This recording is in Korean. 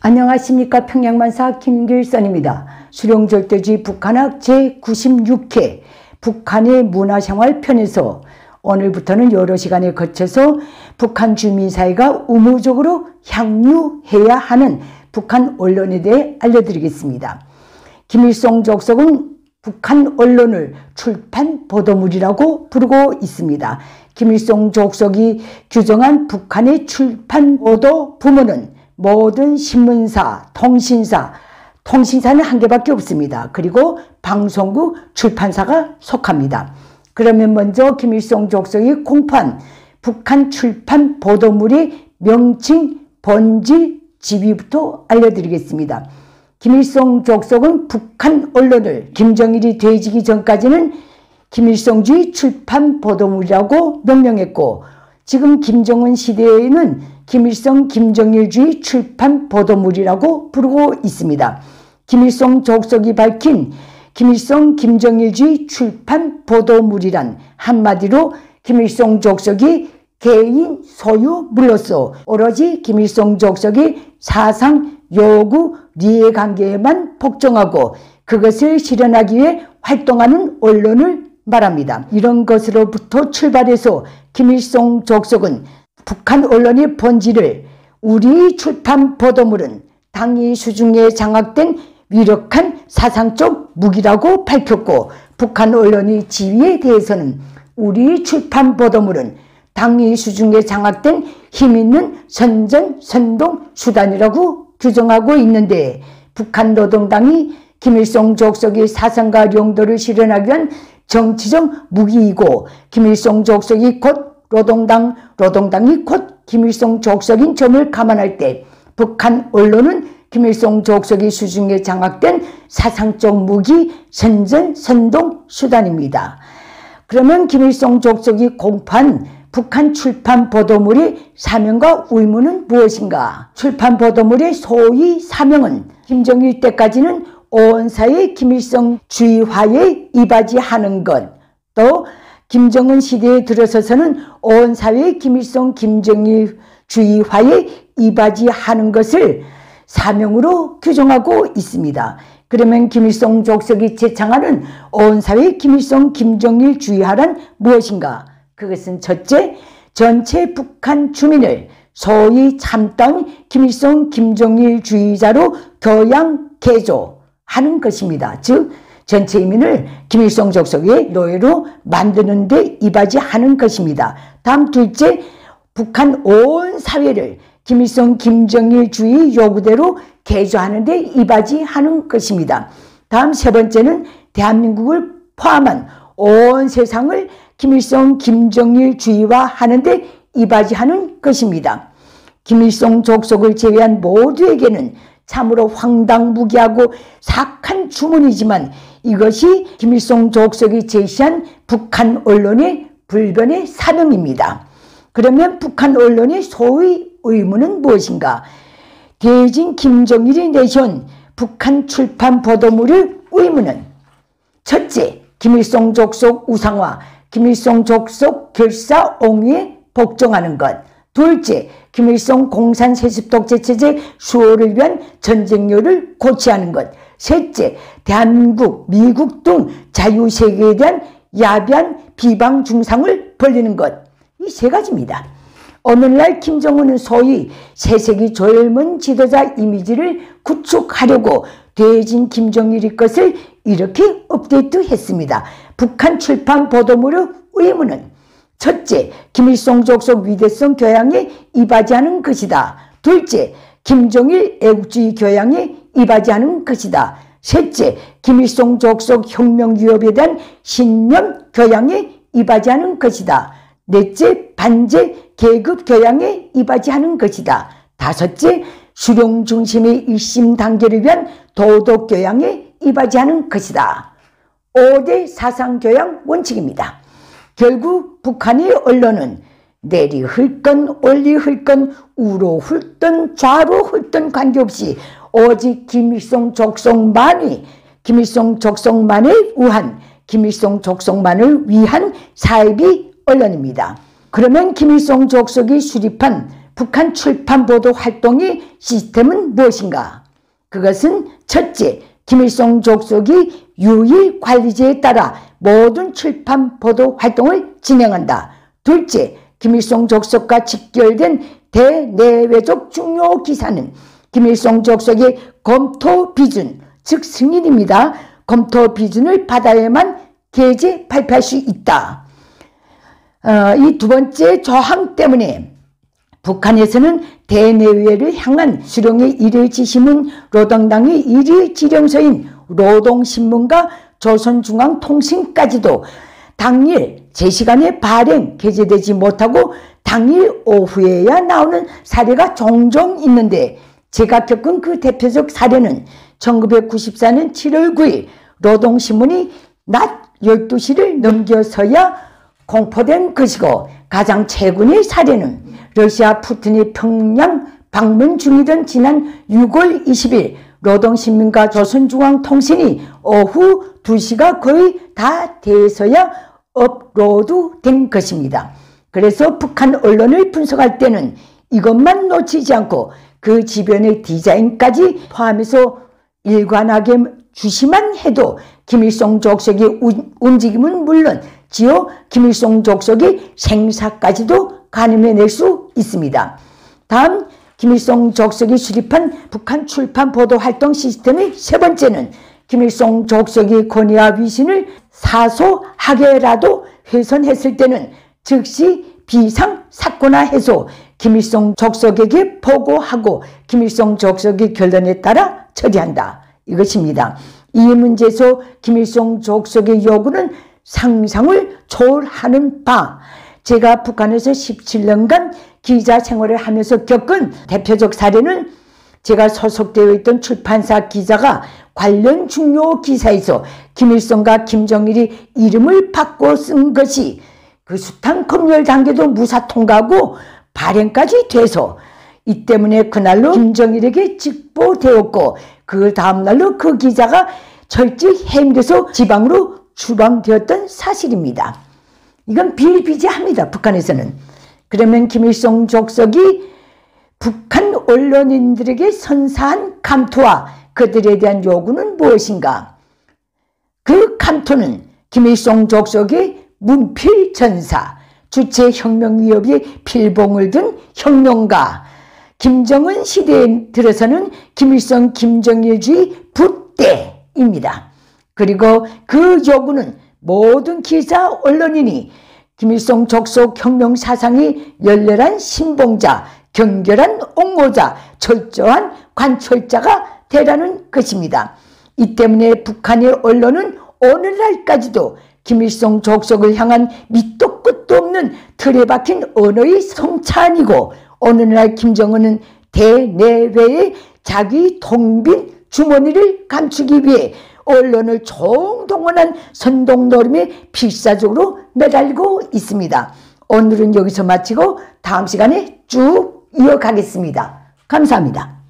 안녕하십니까. 평양만사 김길선입니다. 수령절대주의 북한학 제96회 북한의 문화생활 편에서 오늘부터는 여러 시간에 거쳐서 북한 주민 사회가 의무적으로 향유해야 하는 북한 언론에 대해 알려드리겠습니다. 김일성 족속은 북한 언론을 출판 보도물이라고 부르고 있습니다. 김일성 족속이 규정한 북한의 출판 보도 부문은 모든 신문사, 통신사는 한 개밖에 없습니다. 그리고 방송국, 출판사가 속합니다. 그러면 먼저 김일성 족속이 공포한 북한 출판 보도물의 명칭, 본질, 지위부터 알려드리겠습니다. 김일성 족속은 북한 언론을 김정일이 되지기 전까지는 김일성주의 출판 보도물이라고 명명했고, 지금 김정은 시대에는 김일성 김정일주의 출판 보도물이라고 부르고 있습니다. 김일성 족속이 밝힌 김일성 김정일주의 출판 보도물이란 한마디로 김일성 족속이 개인 소유물로서 오로지 김일성 족속이 사상, 요구, 이해관계에만 복종하고 그것을 실현하기 위해 활동하는 언론을 말합니다. 이런 것으로부터 출발해서 김일성 족속은 북한 언론의 본질을 우리 출판 보도물은 당위 수중에 장악된 위력한 사상적 무기라고 밝혔고, 북한 언론의 지위에 대해서는 우리 출판 보도물은 당위 수중에 장악된 힘있는 선전, 선동 수단이라고 규정하고 있는데, 북한 노동당이 김일성 족속의 사상과 용도를 실현하기 위한 정치적 무기이고, 김일성 족속이 곧 노동당이 곧 김일성 족속인 점을 감안할 때 북한 언론은 김일성 족속이 수중에 장악된 사상적 무기, 선전, 선동 수단입니다. 그러면 김일성 족속이 공포한 북한 출판 보도물의 사명과 의무는 무엇인가? 출판 보도물의 소위 사명은 김정일 때까지는 온 사회 김일성 주의화에 이바지하는 것, 또 김정은 시대에 들어서서는 온 사회 김일성 김정일 주의화에 이바지하는 것을 사명으로 규정하고 있습니다. 그러면 김일성 족속이 제창하는 온 사회 김일성 김정일 주의화란 무엇인가? 그것은 첫째, 전체 북한 주민을 소위 참다운 김일성 김정일 주의자로 교양 개조하는 것입니다. 즉 전체 인민을 김일성 족속의 노예로 만드는 데 이바지하는 것입니다. 다음 둘째, 북한 온 사회를 김일성 김정일주의 요구대로 개조하는 데 이바지하는 것입니다. 다음 세 번째는 대한민국을 포함한 온 세상을 김일성 김정일주의화 하는 데 이바지하는 것입니다. 김일성 족속을 제외한 모두에게는 참으로 황당무계하고 사악한 주문이지만 이것이 김일성 족속이 제시한 북한 언론의 불변의 사명입니다. 그러면 북한 언론의 소위 의무는 무엇인가? 대진 김정일이 내세운 북한 출판 보도물의 의무는 첫째, 김일성 족속 우상화, 김일성 족속 결사 옹위에 복종하는 것. 둘째, 김일성 공산 세습 독재 체제 수호를 위한 전쟁률을 고취하는 것. 셋째, 대한민국, 미국 등 자유세계에 대한 야비한 비방 중상을 벌리는 것. 이 세 가지입니다. 오늘날 김정은은 소위 새세기 젊은 지도자 이미지를 구축하려고 대진 김정일의 것을 이렇게 업데이트했습니다. 북한 출판 보도물의 의무는 첫째, 김일성 족속 위대성 교양에 이바지하는 것이다. 둘째, 김정일 애국주의 교양에 이바지하는 것이다. 셋째, 김일성 족속 혁명 위협에 대한 신념 교양에 이바지하는 것이다. 넷째, 반제 계급 교양에 이바지하는 것이다. 다섯째, 수령 중심의 일심 단계를 위한 도덕 교양에 이바지하는 것이다. 5대 사상교양 원칙입니다. 결국 북한의 언론은 내리 흘건 올리 흘건 우로 흘든 좌로 흘든 관계없이 오직 김일성 족속만을 위한 김일성 족속만을 위한 사이비 언론입니다. 그러면 김일성 족속이 수립한 북한 출판 보도 활동의 시스템은 무엇인가? 그것은 첫째, 김일성 족속이 유일 관리제에 따라 모든 출판 보도 활동을 진행한다. 둘째, 김일성 족속과 직결된 대내외적 중요 기사는 김일성 족속의 검토 비준, 즉 승인입니다. 검토 비준을 받아야만 게재 발표할 수 있다. 이 두 번째 조항 때문에 북한에서는 대내외를 향한 수령의 일일 지시문, 노동당의 일일 지령서인 노동신문과 조선중앙통신까지도 당일 제시간에 발행, 게재되지 못하고 당일 오후에야 나오는 사례가 종종 있는데, 제가 겪은 그 대표적 사례는 1994년 7월 9일 노동신문이 낮 12시를 넘겨서야 공포된 것이고, 가장 최근의 사례는 러시아 푸틴이 평양 방문 중이던 지난 6월 20일 노동신문과 조선중앙통신이 오후 2시가 거의 다 돼서야 업로드된 것입니다. 그래서 북한 언론을 분석할 때는 이것만 놓치지 않고 그 주변의 디자인까지 포함해서 일관하게 주시만 해도 김일성 족속의 움직임은 물론 지어 김일성 족속의 생사까지도 가늠해낼 수 있습니다. 다음, 김일성 족속이 수립한 북한 출판 보도 활동 시스템의 세 번째는 김일성 족속이 권위와 위신을 사소하게라도 훼손했을 때는 즉시 비상사건화해서 김일성 족속에게 보고하고 김일성 족속의 결론에 따라 처리한다. 이것입니다. 이 문제에서 김일성 족속의 요구는 상상을 초월하는 바, 제가 북한에서 17년간 기자 생활을 하면서 겪은 대표적 사례는 제가 소속되어 있던 출판사 기자가 관련 중요 기사에서 김일성과 김정일이 이름을 바꿔 쓴 것이 그 숱한 검열 단계도 무사 통과하고 발행까지 돼서 이 때문에 그날로 김정일에게 직보되었고, 그 다음날로 그 기자가 철저히 해임돼서 지방으로 추방되었던 사실입니다. 이건 비일비재합니다. 북한에서는. 그러면 김일성 족속이 북한 언론인들에게 선사한 감토와 그들에 대한 요구는 무엇인가? 그 감토는 김일성 족속의 문필전사, 주체혁명위협의 필봉을 든 혁명가, 김정은 시대에 들어서는 김일성 김정일주의 붓대입니다. 그리고 그 요구는 모든 기자 언론인이 김일성 족속 혁명 사상의 열렬한 신봉자, 경결한 옹호자, 철저한 관철자가 되라는 것입니다. 이 때문에 북한의 언론은 오늘날까지도 김일성 족속을 향한 밑도 끝도 없는 틀에 박힌 언어의 성찬이고, 오늘날 김정은은 대내외의 자기 통빈 주머니를 감추기 위해 언론을 총동원한 선동노름에 필사적으로 매달리고 있습니다. 오늘은 여기서 마치고 다음 시간에 쭉 이어가겠습니다. 감사합니다.